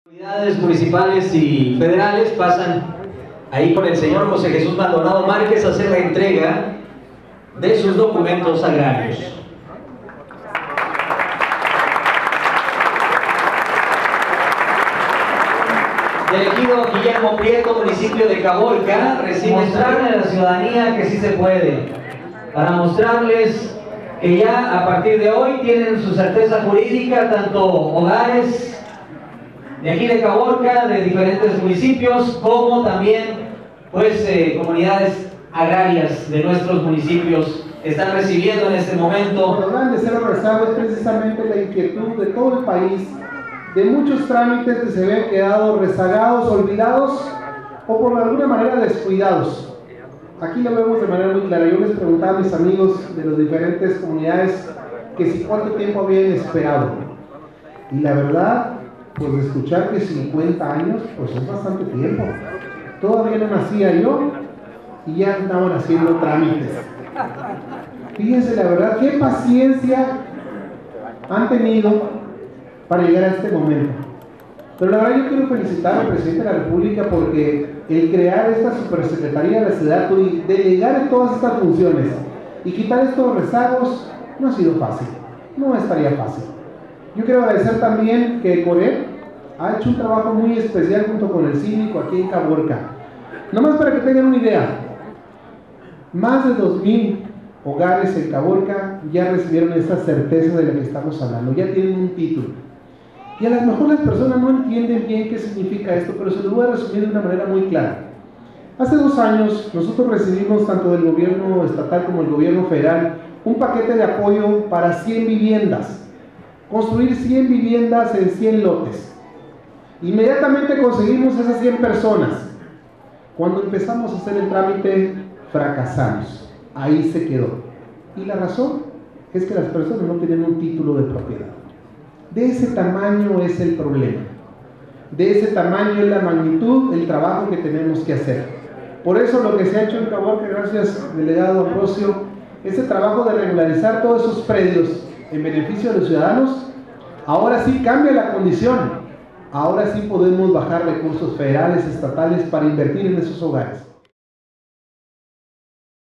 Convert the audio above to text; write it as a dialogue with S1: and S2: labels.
S1: Autoridades municipales y federales pasan ahí con el señor José Jesús Maldonado Márquez a hacer la entrega de sus documentos agrarios. Del ejido Guillermo Prieto, municipio de Caborca, recibe mostrarle a la ciudadanía que sí se puede, para mostrarles que ya a partir de hoy tienen su certeza jurídica, tanto hogares de aquí de Caborca, de diferentes municipios, como también pues comunidades agrarias de nuestros municipios están recibiendo en este momento.
S2: Lo grande de Cerro Rezagua es precisamente la inquietud de todo el país, de muchos trámites que se habían quedado rezagados, olvidados o por alguna manera descuidados. Aquí lo vemos de manera muy clara. Yo les preguntaba a mis amigos de las diferentes comunidades que si cuánto tiempo habían esperado. Y la verdad, pues de escuchar que 50 años, pues es bastante tiempo. Todavía no nacía yo y ya andaban haciendo trámites. Fíjense la verdad, qué paciencia han tenido para llegar a este momento. Pero la verdad yo quiero felicitar al presidente de la República porque el crear esta supersecretaría de la ciudad y delegar todas estas funciones y quitar estos rezagos no ha sido fácil, no estaría fácil. Yo quiero agradecer también que Corep ha hecho un trabajo muy especial junto con el síndico aquí en Caborca. Nomás para que tengan una idea, más de 2000 hogares en Caborca ya recibieron esta certeza de la que estamos hablando, ya tienen un título. Y a lo mejor las personas no entienden bien qué significa esto, pero se lo voy a resumir de una manera muy clara. Hace 2 años nosotros recibimos tanto del gobierno estatal como del gobierno federal un paquete de apoyo para 100 viviendas, construir 100 viviendas en 100 lotes. Inmediatamente conseguimos esas 100 personas. Cuando empezamos a hacer el trámite, fracasamos. Ahí se quedó. Y la razón es que las personas no tienen un título de propiedad. De ese tamaño es el problema. De ese tamaño es la magnitud, el trabajo que tenemos que hacer. Por eso lo que se ha hecho en Caborca, gracias delegado Ambrosio, ese trabajo de regularizar todos esos predios en beneficio de los ciudadanos, ahora sí cambia la condición. Ahora sí podemos bajar recursos federales, estatales para invertir en esos hogares.